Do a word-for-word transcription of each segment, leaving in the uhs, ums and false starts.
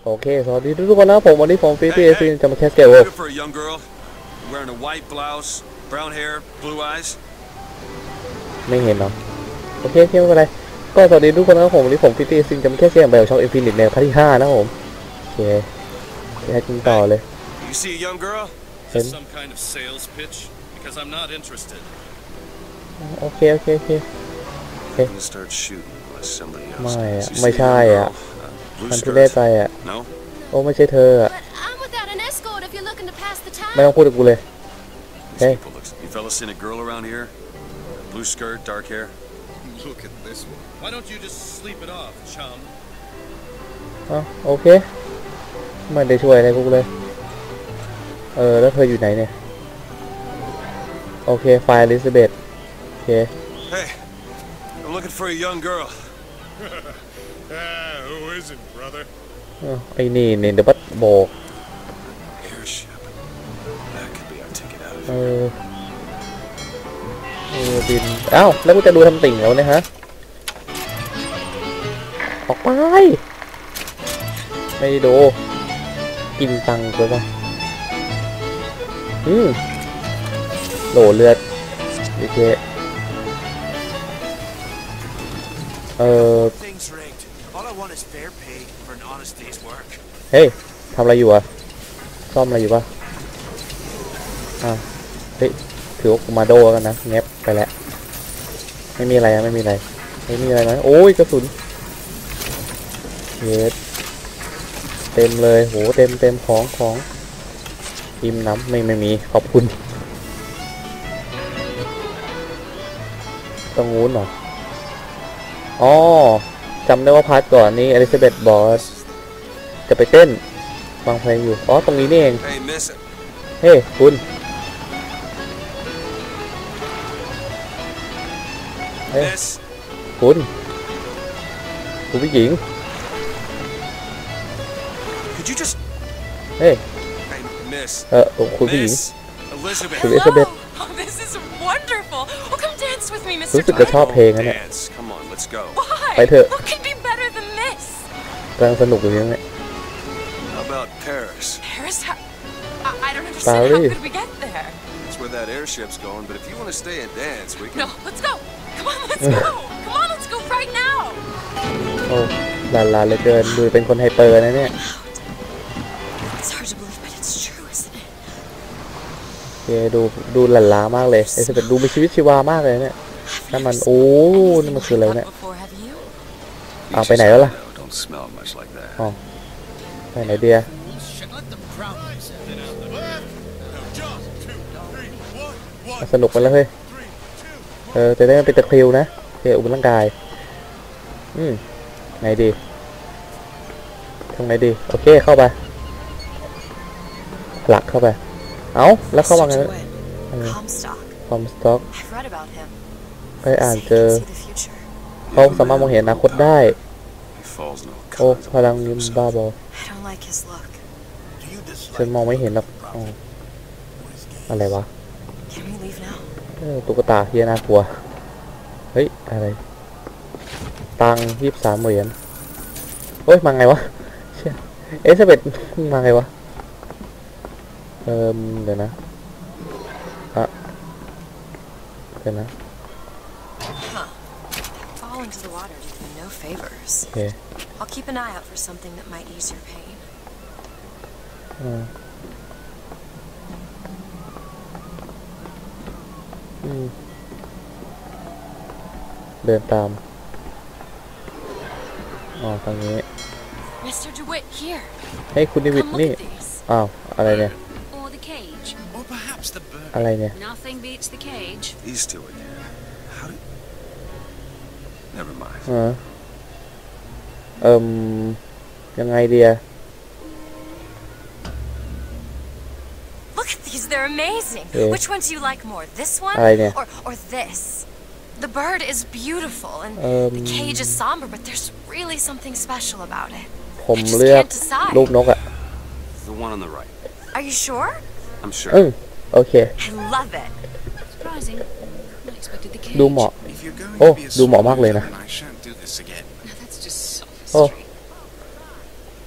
โอเคสวัสดีทุกคนนะผมวันนี้ผมฟีฟี่เอซีจะมาแคสเกลไม่เห็นเนาะโอเคเที่ยวอะไรก็สวัสดีทุกคนนะผมวันนี้ผมฟีฟี่เอซีจะมาแคสเกลแบบช่องอินฟินิตในพาร์ทที่ห้านะผมโอเคแค่กินต่อเลยเห็นโอเคโอเคโอเคไม่ไม่ใช่อ่ะมันทุเรศไปอ่ะโอ้ไม่ใช่เธออ่ะไม่ต้องพูดกับกูเลยเฮ้ยอ๋อโอเคไม่ได้ช่วยอะไรกูเลยเออแล้วเธออยู่ไหนเนี่ยโอเคไฟล์อลิซาเบธโอเคI'm looking for a young girl. Who isn't, brother? ไอ้นี่เนี่ยเดี๋ยวบัดโบกเออเออบินอ้าวแล้วกูจะดูทำติ่งแล้วเนี่ยฮะออกไปไม่ดูกินตังค์เลยป่ะอืมโหลเลือดโอเคเออเฮ้ยทำอะไรอยู่อะซ่อมอะไรอยู่ปะอ่าเฮ้ยถือว่ากูมาโดกันนะเงียบไปแล้วไม่มีอะไรไม่มีอะไรไม่มีอะไรไหมโอ้ยกระสุนเย็ดเต็มเลยโหเต็มเต็มของของอิ่มน้ำไม่ไม่มีขอบคุณต้องงูนเหรออ๋อจำได้ว่าพาร์ทก่อนนี้อลิซาเบธบอสจะไปเต้นฟังเพลงอยู่อ๋อตรงนี้นี่เองเฮ้คุณเฮ้คุณคุณผู้หญิงเฮ้เออคุณผู้หญิงคุณอลิซาเบธรู้สึกจะชอบเพลงนะเนี่ยไปเถอะกำลังสนุกอยู่เนี่ยปารีสโอ้ลาลาเลยเกินดูเป็นคนไฮเปอร์นะเนี่ยโอเคดูดูหลั่นล้ามากเลยไอ้สเปดดูมีชีวิตชีวามากเลยเนี่ยนั่นมันโอ้นี่มันคืออะไรเนี่ยเอาไปไหนแล้วล่ะอ๋อไปไหนเดียสนุกไปแล้วเฮ้ยเออจะได้เป็นตะคริวนะเพื่ออุบร่างกายอืมไหนดีทางไหนดีโอเคเข้าไปผลักเข้าไปเอ้าแล้วเข้ามาไงคอมสต็อกไปอ่านเจอเขาสามารถมองเห็นอนาคตได้โอ้พลังยิมบ้าบอฉันมองไม่เห็นหรอกอะไรวะเออตุ๊กตาเฮียน่ากลัวเฮ้ยอะไรตังยี่สิบสามเหรียญเฮ้ยมาไงวะเอสเบดมาไงวะเออเดี๋ยวนะอะเดี๋ยวนะโอเคI'll keep an eye out for something that might ease your pain. อืมอืมเดินตามอ๋อตรงนี้ให้คุณดิวิดนี่อ้าวอะไรเนี่ยอะไรเนี่ยเออเอิ่มยังไงเดีย Look at these, they're amazing. Which one do you like more, this one or or this? The bird is beautiful and the cage is somber, but there's really something special about it. ผมเลือกรูปนกอะ The one on the right. Are you sure? I'm sure. อืมโอเค I love it. ดูเหมาะโอ้ดูเหมาะมากเลยนะโอ้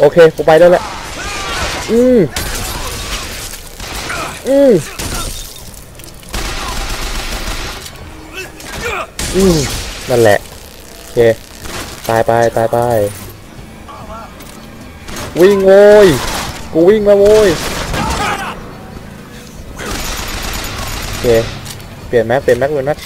โอเคกูไปได้แล้วอืมอืมอืมนั่นแหละโอเคตายไปตายไปวิ่งโว้ยกูวิ่งมาโว้ยโอเคเปลี่ยนแม็กเปลี่ยนแม็กเปลี่ยนแม็ก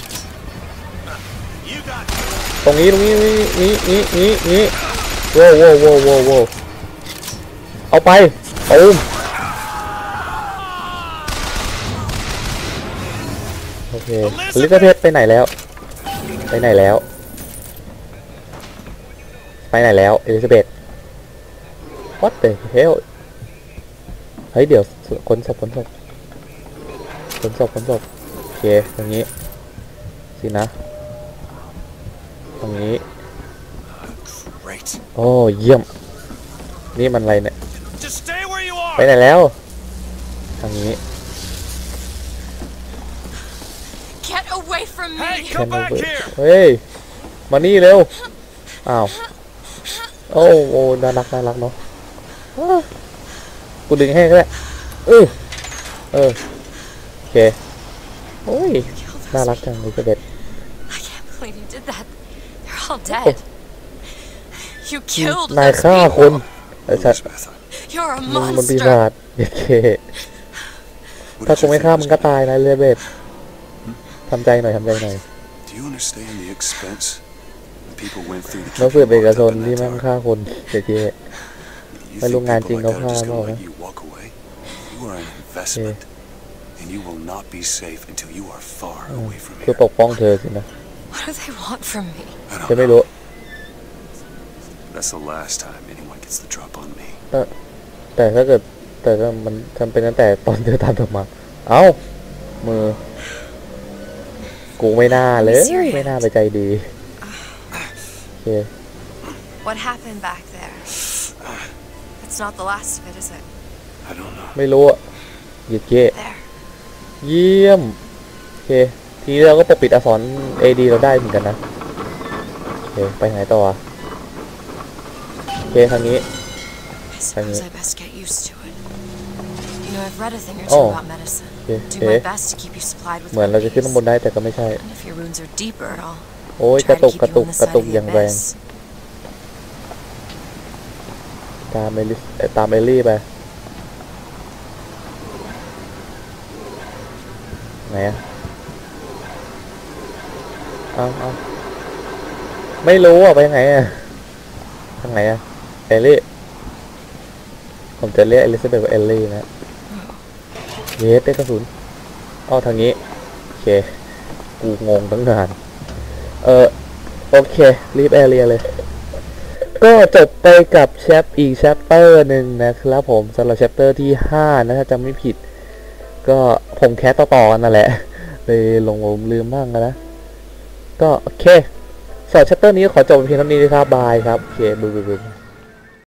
ตรงนี้ตรงนี้นี้นี้นี้นี้โว้โว้โว้โว้โว้เอาไปตูมโอเคอลิซาเบธไปไหนแล้วไปไหนแล้วไปไหนแล้วอลิซาเบธ what the hell เฮ้ยเดี๋ยวคนศพคนศพคนศพคนศพโอเคตรงนี้สินะตรงนี้โอ้เยี่ยมนี่มันอะไรเนี่ยไปไหนแล้วทางนี้ Get away from me แคนเบิร์เฮ้ยมานี่เร็วอ้าวโอ้โอ้น่ารักน่ารักเนาะกูดึงให้ก็ได้เออเออโอเคโอ้ยน่ารักจังเลยเด็ด I can't believe you did that. They're all dead. You killed นาย those ฆ่าคน people. ไอ้สัตว์ You're a มึงมันปีศา monster. จโอเคถ้ากูไม่ฆ่ามึงก็ตายนะเรเบตทำใจหน่อยทำใจหน่อยนักสืบเอกชนที่แม่งฆ่าคนเจ๊ไม่รู้งานจริงเขาฆ่าเปล่านะคือปกป้องเธอสินะ What do they want from me? จะไม่รู้ That's the last time anyone gets the drop on me. แต่แต่ถ้าเกิดแต่ถ้ามันทำเป็นตั้งแต่ตอนเธอตามเธอมาเอ้ามือกูไม่น่าเลยไม่น่าไปใจดีโอเค What happened back there? It's not the last of it, is it? I don't know. ไม่รู้อะหยิบเก้ There. เยี่ยมโอเคทีนี้เราก็ปกปิดอักษร เอ ดี เราได้เหมือนกันนะโอเคไปไหนต่อโอเคทางนี้ I suppose I best get used to it. You know, I've read a thing or two about medicine. Do my best to keep you supplied with เหมือนเราจะขึ้นข้างบนได้แต่ก็ไม่ใช่ And if your wounds are deeper, I'll โอ้ยกระตุกกระตุกกระตุกอย่างแรงตามเอลิตามเอลลี่ไปไหนอะเอาเอาไม่รู้อ่ะไปยังไงอะทางไหนอะเอลลี่ผมจะเรียกเอลิซาเบธว่าเอลลี่นะเยสได้กระสุนอ้อทางนี้โอเคกูงงตั้งนานเออโอเครีบแอเรียเลยก็จบไปกับแชปอีกแชปเตอร์หนึ่งนะครับผมสำหรับแชปเตอร์ที่ห้านะถ้าจำไม่ผิดก็ผมแคสต่อๆกันนั่นแหละเลยลงลืมบ้างนะก็โอเคสำหรับแชปเตอร์นี้ขอจบเพียงเท่านี้นะครับบายครับโอเคบ๊ายบาย